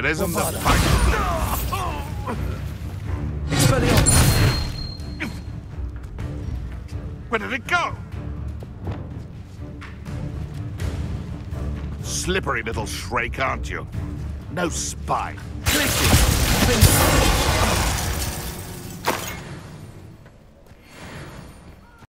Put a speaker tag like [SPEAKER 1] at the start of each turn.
[SPEAKER 1] There isn't the fight.
[SPEAKER 2] Expelliarmus!
[SPEAKER 1] Where did it go? Slippery little shrike, aren't you? No spine.
[SPEAKER 2] Click it!